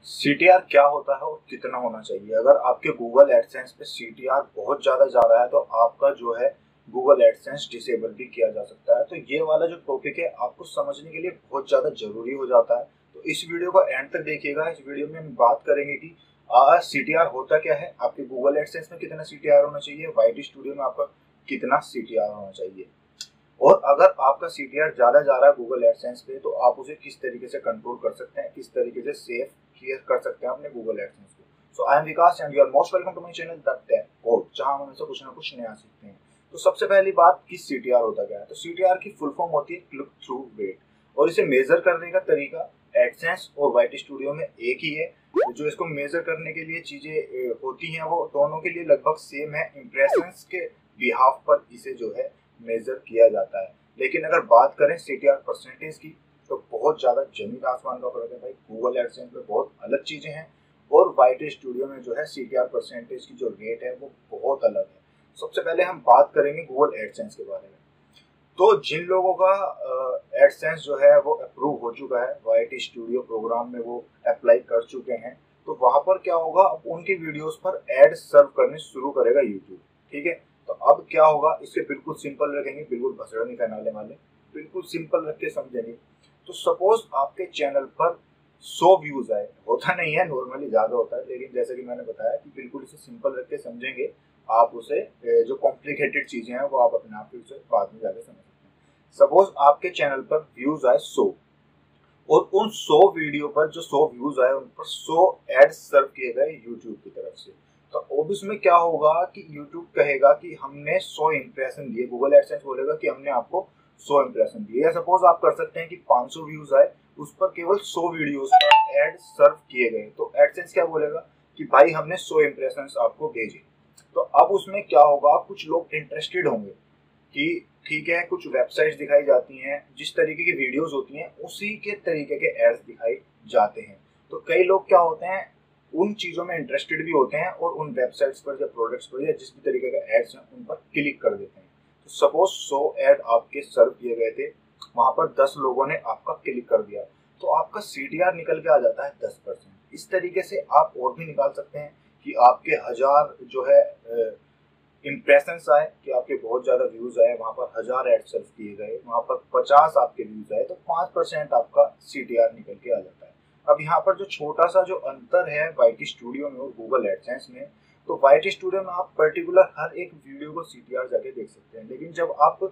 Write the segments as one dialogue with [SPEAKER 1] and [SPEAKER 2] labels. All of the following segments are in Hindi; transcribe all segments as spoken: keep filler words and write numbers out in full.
[SPEAKER 1] सी टी आर क्या होता है और कितना होना चाहिए? अगर आपके गूगल एडसेंस पे सी टी आर बहुत ज़्यादा जा रहा है तो आपका जो है गूगल एडसेंस डिसेबल भी किया जा सकता है। तो ये वाला जो टॉपिक है आपको समझने के लिए बहुत ज़्यादा ज़रूरी हो जाता है। तो इस वीडियो को एंड तक देखिएगा। इस वीडियो में हम बात करेंगे कि सी टी आर होता क्या है, आपके गूगल एडसेंस में कितना सी टी आर होना चाहिए, वाई टी स्टूडियो में आपका कितना सी टी आर होना चाहिए, और अगर आपका सी टी आर ज़्यादा जा रहा है गूगल एडसेंस पे तो आप उसे किस तरीके से कंट्रोल कर सकते हैं, किस तरीके से सेफ क्लियर कर सकते हैं अपने गूगल एडसेंस को। So I am Vikas and you are most welcome to my channel the tech code, जहां हम हमेशा कुछ ना कुछ नया सीखते हैं। तो सबसे पहली बात कि सी टी आर होता क्या है। तो सी टी आर की फुल फॉर्म होती है क्लिक थ्रू रेट, और इसे मेजर करने का तरीका एडसेंस और वाई टी स्टूडियो में एक ही है। जो इसको मेजर करने के लिए चीजें होती हैं वो दोनों के लिए लगभग सेम है। इंप्रेशंस के बिहाफ पर इसे जो है मेजर किया जाता है। लेकिन अगर बात करें सी टी आर परसेंटेज की तो बहुत ज़्यादा जमीन आसमान का फर्क है भाई। गूगल एडसेंस में बहुत अलग चीज़ें हैं और वाई टी स्टूडियो में जो है सी टी आर परसेंटेज की जो रेट है वो बहुत अलग है। सबसे पहले हम बात करेंगे गूगल एडसेंस के बारे में। तो जिन लोगों का एडसेंस जो है वो अप्रूव हो चुका है, वाई टी स्टूडियो प्रोग्राम में वो अप्लाई कर चुके हैं, तो वहां पर क्या होगा, अब उनकी वीडियोस पर एड सर्व करने शुरू करेगा यूट्यूब। ठीक है, तो अब क्या होगा, इसके बिल्कुल सिंपल रखेंगे, बिल्कुल भसड़ा नहीं फैलाने वाले, बिल्कुल सिंपल रख के समझेंगे। तो सपोज आपके चैनल पर सौ व्यूज आए, होता नहीं है, नॉर्मली ज्यादा होता है, लेकिन जैसे कि मैंने बताया कि बिल्कुल इसे सिंपल रख के समझेंगे। आप उसे जो कॉम्प्लिकेटेड चीजें हैं वो आप अपने आप उसे बाद में जाके समझ सकते हैं। सपोज आपके चैनल पर व्यूज आए सौ, और उन सौ वीडियो पर जो सौ व्यूज आए उन पर सौ एड सर्व किए गए यूट्यूब की तरफ से। तो अब इसमें क्या होगा कि यूट्यूब कहेगा कि हमने सौ इंप्रेशन दिए, गूगल एडसेंस बोलेगा कि हमने आपको सौ इंप्रेशन दिए। या सपोज आप कर सकते हैं कि पाँच सौ व्यूज आए, उस पर केवल सौ वीडियोस एड सर्व किए गए, तो एडसेंस क्या बोलेगा कि भाई हमने सौ इंप्रेशन आपको भेजे। तो अब उसमें क्या होगा, कुछ लोग इंटरेस्टेड होंगे कि ठीक है, कुछ वेबसाइट्स दिखाई जाती हैं जिस तरीके की वीडियोस होती हैं उसी के तरीके के एड्स दिखाई जाते हैं। तो कई लोग क्या होते हैं, उन चीज़ों में इंटरेस्टेड भी होते हैं और उन वेबसाइट्स पर या प्रोडक्ट्स पर या जिस भी तरीके के एड्स हैं उन पर क्लिक कर देते हैं। तो सपोज सौ एड आपके सर्व किए गए थे, वहां पर दस लोगों ने आपका क्लिक कर दिया, तो आपका सी टी आर निकल के आ जाता है दस परसेंट। इस तरीके से आप और भी निकाल सकते हैं कि आपके हजार जो है इंप्रेशंस आए, कि आपके बहुत ज्यादा व्यूज आए, वहां पर हजार एड सर्व किए गए, वहां पर पचास आपके व्यूज आए, तो पांच परसेंट आपका सी टी आर निकल के आ जाता है। अब यहाँ पर जो छोटा सा जो अंतर है वाई टी स्टूडियो में और गूगल एडसेंस में, तो वाई टी स्टूडियो में आप पर्टिकुलर हर एक वीडियो को सी टी आर जाके देख सकते हैं, लेकिन जब आप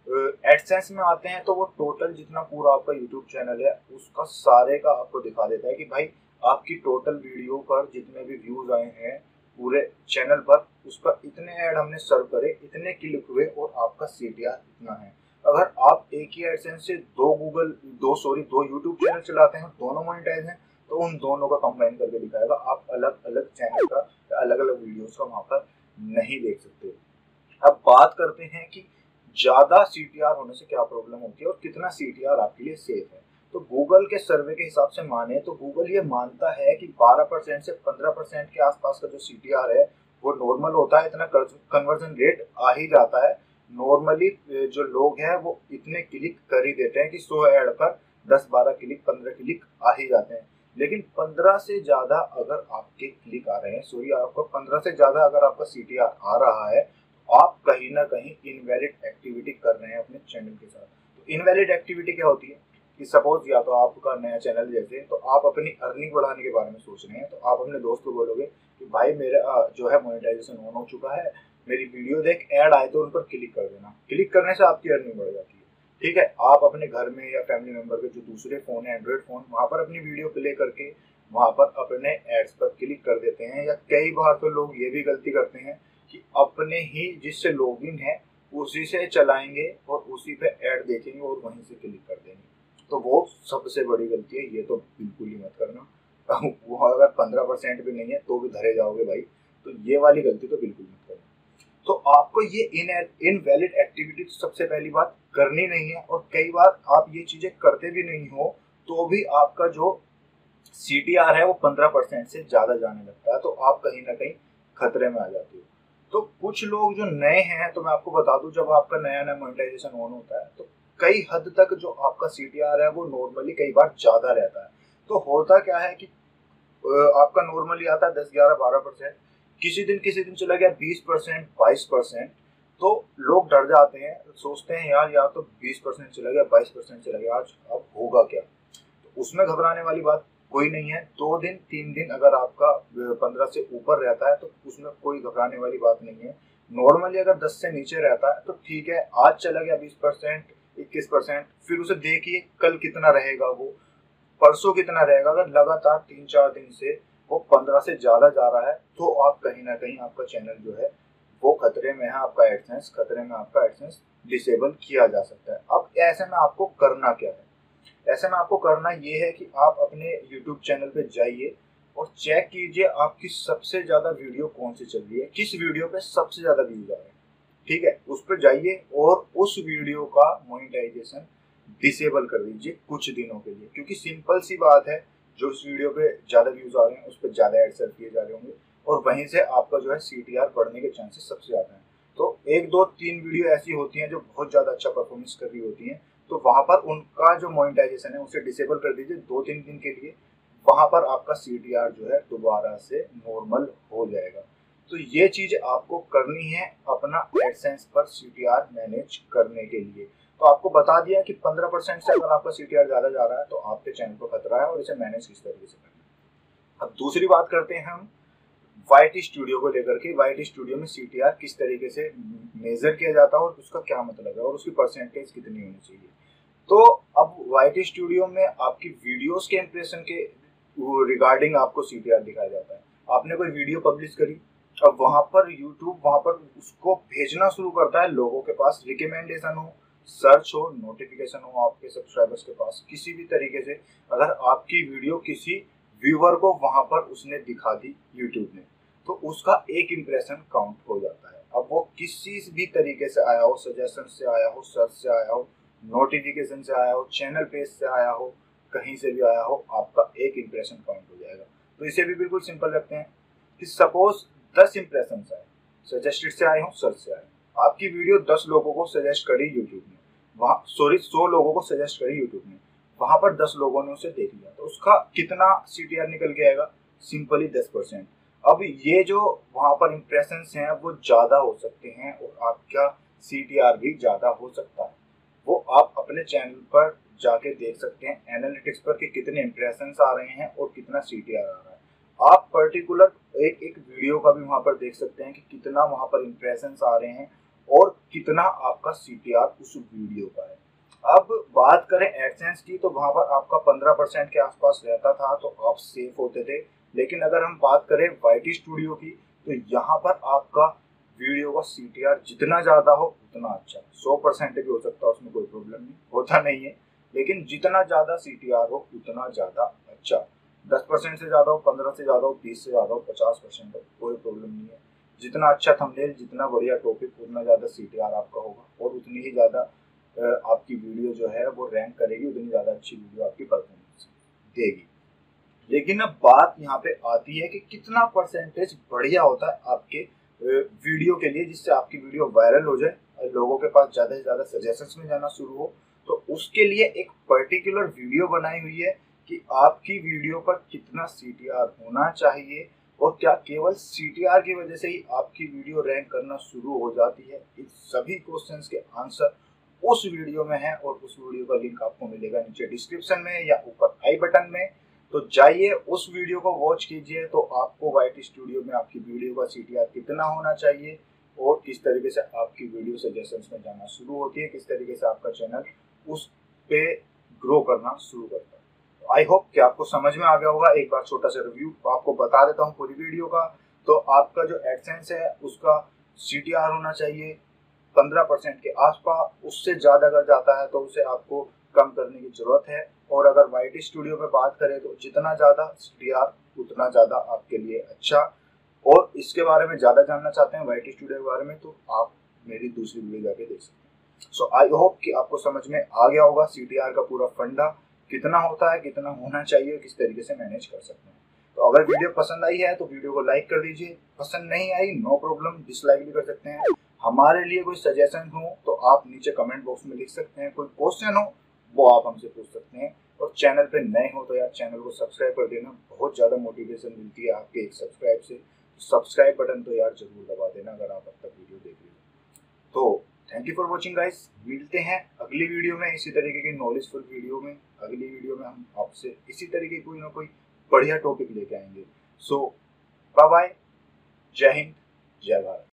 [SPEAKER 1] एडसेंस में आते हैं तो वो टोटल जितना पूरा आपका यूट्यूब चैनल है उसका सारे का आपको दिखा देता है कि भाई आपकी टोटल वीडियो पर जितने भी व्यूज आए हैं पूरे चैनल पर, उस पर इतने ऐड हमने सर्व करे, इतने क्लिक हुए और आपका सी टी आर इतना है। अगर आप एक ही एडसेंस से दो गूगल दो सॉरी दो यूट्यूब चैनल चलाते हैं, दोनों मोनेटाइज हैं, तो उन दोनों का कंबाइन करके दिखाएगा। आप अलग अलग चैनल का या अलग अलग वीडियोस का वहां पर नहीं देख सकते। अब बात करते हैं कि ज्यादा सी टी आर होने से क्या प्रॉब्लम होती है और कितना सी टी आर आपके लिए सेफ है। तो गूगल के सर्वे के हिसाब से माने तो गूगल ये मानता है कि बारह परसेंट से पंद्रह परसेंट के आसपास का जो सी टी आर है वो नॉर्मल होता है, इतना कन्वर्जन रेट आ ही जाता है। नॉर्मली जो लोग हैं वो इतने क्लिक कर ही देते हैं कि सौ एड पर दस बारह क्लिक पंद्रह क्लिक आ ही जाते हैं। लेकिन पंद्रह से ज्यादा अगर आपके क्लिक आ रहे हैं, सॉरी आपको पंद्रह से ज्यादा अगर आपका सी टी आर आ रहा है, आप कहीं ना कहीं इनवैलिड एक्टिविटी कर रहे हैं अपने चैनल के साथ। तो इनवैलिड एक्टिविटी क्या होती है कि सपोज या तो आपका नया चैनल जैसे, तो आप अपनी अर्निंग बढ़ाने के बारे में सोच रहे हैं, तो आप अपने दोस्त को बोलोगे कि भाई मेरा जो है मोनेटाइजेशन ऑन हो चुका है, मेरी वीडियो देख, ऐड आए तो उन पर क्लिक कर देना। क्लिक करने से आपकी अर्निंग बढ़ जाती है। ठीक है, आप अपने घर में या फैमिली मेंबर के जो दूसरे फोन है, एंड्रॉइड फोन, वहां पर अपनी वीडियो प्ले करके वहां पर अपने एड्स पर क्लिक कर देते हैं। या कई बार तो लोग ये भी गलती करते हैं कि अपने ही जिससे लॉगिन है उसी से चलाएंगे और उसी पे ऐड देखेंगे और वहीं से क्लिक कर देंगे। तो वो सबसे बड़ी गलती है, ये तो बिल्कुल ही मत करना। वो अगर पंद्रह परसेंट भी नहीं है तो भी धरे जाओगे भाई, तो ये वाली गलती तो बिल्कुल मत करना। तो आपको ये इन इनवैलिड एक्टिविटी सबसे पहली बात करनी नहीं है, और कई बार आप ये चीजें करते भी नहीं हो तो भी आपका जो सी टी आर है वो पंद्रह परसेंट से ज्यादा जाने लगता है, तो आप कहीं ना कहीं खतरे में आ जाते हो। तो कुछ लोग जो नए हैं, तो मैं आपको बता दूं, जब आपका नया नया मोनेटाइजेशन ऑन होता है तो कई हद तक जो आपका सी टी आर है वो नॉर्मली कई बार ज्यादा रहता है। तो होता क्या है कि आपका नॉर्मली आता है दस ग्यारह बारह परसेंट, किसी दिन किसी दिन चला गया बीस परसेंट बाईस परसेंट, तो लोग डर जाते हैं, सोचते हैं यार यार तो बीस परसेंट चला गया बाईस परसेंट चला गया, आज अब होगा क्या। तो उसमें घबराने वाली बात कोई नहीं है। दो दिन तीन दिन अगर आपका पंद्रह से ऊपर रहता है तो उसमें कोई घबराने वाली बात नहीं है। नॉर्मली अगर दस से नीचे रहता है तो ठीक है, आज चला गया बीस परसेंट इक्कीस परसेंट, फिर उसे देखिए कल कितना रहेगा, वो परसों कितना रहेगा। अगर लगातार तीन चार दिन से वो पंद्रह से ज्यादा जा रहा है तो आप कहीं ना कहीं आपका चैनल जो है वो खतरे में है, आपका एडसेंस खतरे में, आपका एडसेंस डिसेबल किया जा सकता है। अब ऐसे में आपको करना क्या है? ऐसे में आपको करना ये है कि आप अपने यूट्यूब चैनल पे जाइए और चेक कीजिए आपकी सबसे ज्यादा वीडियो कौन सी चल रही है, किस वीडियो पे सबसे ज्यादा व्यूज आ रहे हैं। ठीक है, उस पर जाइए और उस वीडियो का मोनेटाइजेशन डिसेबल कर दीजिए कुछ दिनों के लिए, क्योंकि सिंपल सी बात है, जो उस वीडियो पे ज्यादा व्यूज आ रहे हैं उस पर ज्यादा एड सर्व किए जा रहे होंगे और वहीं से आपका जो है सीटीआर बढ़ने के चांसेस सबसे ज्यादा हैं। तो एक दो तीन वीडियो ऐसी होती हैं जो बहुत ज्यादा अच्छा परफॉर्मेंस कर रही होती हैं, तो वहां पर उनका जो मोनेटाइजेशन है उसे डिसेबल कर दीजिए दो तीन दिन के लिए, वहां पर आपका सीटीआर जो है दोबारा से नॉर्मल हो जाएगा। तो ये चीज आपको करनी है अपना एडसेंस पर सीटीआर मैनेज करने के लिए। तो आपको बता दिया कि पंद्रह परसेंट से अगर आपका सीटीआर ज्यादा जा रहा है तो आपके चैनल को खतरा है और इसे मैनेज किस तरीके से करना है। अब दूसरी बात करते हैं हम वाईटी स्टूडियो को लेकर के। वाईटी स्टूडियो में सीटीआर किस तरीके से मेजर किया जाता है और उसका क्या मतलब है और उसकी परसेंटेज कितनी होनी चाहिए। तो अब वाईटी स्टूडियो में आपकी वीडियोस के इंप्रेशन के रिगार्डिंग आपको सीटीआर दिखाया जाता है। आपने कोई वीडियो पब्लिश करी, अब वहां पर यूट्यूब वहां पर उसको भेजना शुरू करता है लोगों के पास, रिकमेंडेशन हो, सर्च हो, नोटिफिकेशन हो आपके सब्सक्राइबर्स के पास, किसी भी तरीके से अगर आपकी वीडियो किसी व्यूअर को वहां पर उसने दिखा दी यूट्यूब ने, तो उसका एक इंप्रेशन काउंट हो जाता है। अब वो किसी भी तरीके से आया हो, सजेशन से आया हो, सर्च से आया हो, नोटिफिकेशन से आया हो, चैनल पेज से आया हो, कहीं से भी आया हो, आपका एक इंप्रेशन काउंट हो जाएगा। तो इसे भी बिल्कुल सिंपल रखते हैं कि सपोज दस इंप्रेशन आए, सजेस्टेड से आए हो, सर्च से आए, आपकी वीडियो दस लोगों को सजेस्ट करी यूट्यूब ने, वहां सॉरी सौ लोगों को सजेस्ट करी यूट्यूब ने, वहां पर दस लोगों ने उसे देख लिया, तो उसका कितना सीटीआर निकल के आएगा? सिंपली दस परसेंट। अब ये जो वहां पर इंप्रेशन हैं वो ज्यादा हो सकते हैं और आपका सीटीआर भी ज्यादा हो सकता है। वो आप अपने चैनल पर जाके देख सकते हैं एनालिटिक्स पर कि कितने इंप्रेशन आ रहे हैं और कितना सीटीआर आ रहा है। आप पर्टिकुलर एक एक वीडियो का भी वहां पर देख सकते हैं कि कितना वहां पर इंप्रेशन आ रहे हैं और कितना आपका सीटीआर उस वीडियो का है। अब बात करें एडसेंस की, तो वहां पर आपका पंद्रह परसेंट के आसपास रहता था तो आप सेफ होते थे। लेकिन अगर हम बात करें वाईटी स्टूडियो की, तो यहाँ पर आपका वीडियो का सीटीआर जितना ज्यादा हो उतना अच्छा, सौ परसेंट भी हो सकता है, उसमें कोई प्रॉब्लम नहीं होता नहीं है, लेकिन जितना ज्यादा सीटीआर हो उतना ज्यादा अच्छा। दस परसेंट से ज्यादा हो, पंद्रह से ज्यादा हो, बीस से ज्यादा हो, पचास परसेंट हो, कोई प्रॉब्लम नहीं है। जितना अच्छा थंबनेल, जितना बढ़िया टॉपिक, उतना ज्यादा सीटीआर आपका होगा और उतनी ही ज्यादा आपकी वीडियो जो है वो रैंक करेगी, उतनी ज्यादा अच्छी वीडियो आपकी परफॉर्मेंस देगी। लेकिन अब बात यहाँ पे आती है कि कितना परसेंटेज बढ़िया होता है आपके वीडियो के लिए, जिससे आपकी वीडियो वायरल हो जाए, लोगों के पास ज्यादा से ज्यादा सजेशंस में जाना शुरू हो। तो उसके लिए एक पर्टिकुलर वीडियो बनाई हुई है कि आपकी वीडियो पर कितना सीटीआर होना चाहिए और क्या केवल सीटीआर की वजह से ही आपकी वीडियो रैंक करना शुरू हो जाती है। इन सभी क्वेश्चंस के आंसर उस वीडियो में है और उस वीडियो का लिंक आपको मिलेगा नीचे डिस्क्रिप्शन में या ऊपर आई बटन में। तो जाइए उस वीडियो को वॉच कीजिए, तो आपको वाईटी स्टूडियो में आपकी वीडियो का सीटीआर कितना होना चाहिए और किस तरीके से आपकी वीडियो सजेशंस में जाना शुरू होती है, किस तरीके से आपका चैनल उस पे ग्रो करना शुरू करता है। आई होप कि आपको समझ में आ गया होगा। एक बार छोटा सा रिव्यू आपको बता देता हूँ पूरी वीडियो का। तो आपका जो एडसेंस है उसका सीटीआर होना चाहिए पंद्रह परसेंट के आसपास, उससे ज्यादा अगर जाता है तो उसे आपको कम करने की जरूरत है। और अगर वाईटी स्टूडियो पे बात करें तो जितना ज्यादा सीटीआर उतना ज्यादा आपके लिए अच्छा। और इसके बारे में ज्यादा जानना चाहते हैं वाईटी स्टूडियो के बारे में, तो आप मेरी दूसरी वीडियो जाके देख सकते हैं। सो आई होप कि आपको समझ में आ गया होगा सीटीआर का पूरा फंडा कितना होता है, कितना होना चाहिए, किस तरीके से मैनेज कर सकते हैं। तो अगर वीडियो पसंद आई है तो वीडियो को लाइक कर दीजिए, पसंद नहीं आई नो प्रॉब्लम, डिसलाइक भी कर सकते हैं। हमारे लिए कोई सजेशन हो तो आप नीचे कमेंट बॉक्स में लिख सकते हैं, कोई क्वेश्चन हो वो आप हमसे पूछ सकते हैं और चैनल पे नए हो तो यार चैनल को सब्सक्राइब कर देना, बहुत ज़्यादा मोटिवेशन मिलती है आपके एक सब्सक्राइब से। सब्सक्राइब बटन तो यार जरूर दबा देना अगर आप अब तक वीडियो देख रहे हो। तो thank you for watching guys, मिलते हैं अगली वीडियो में इसी तरीके की नॉलेजफुल वीडियो में। अगली वीडियो में हम आपसे इसी तरीके कोई ना कोई बढ़िया टॉपिक लेके आएंगे। सो बाय बाय, जय हिंद, जय भारत।